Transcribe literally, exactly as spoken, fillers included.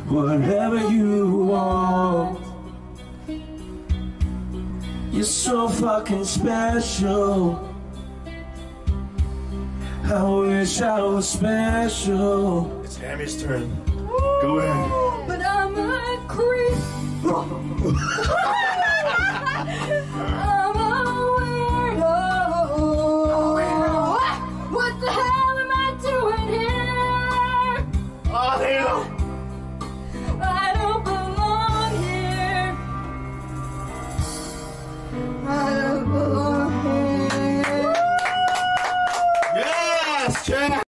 whatever you want. You're so fucking special. I wish I was special. It's Ami's turn. Go ahead. But I'm a creep.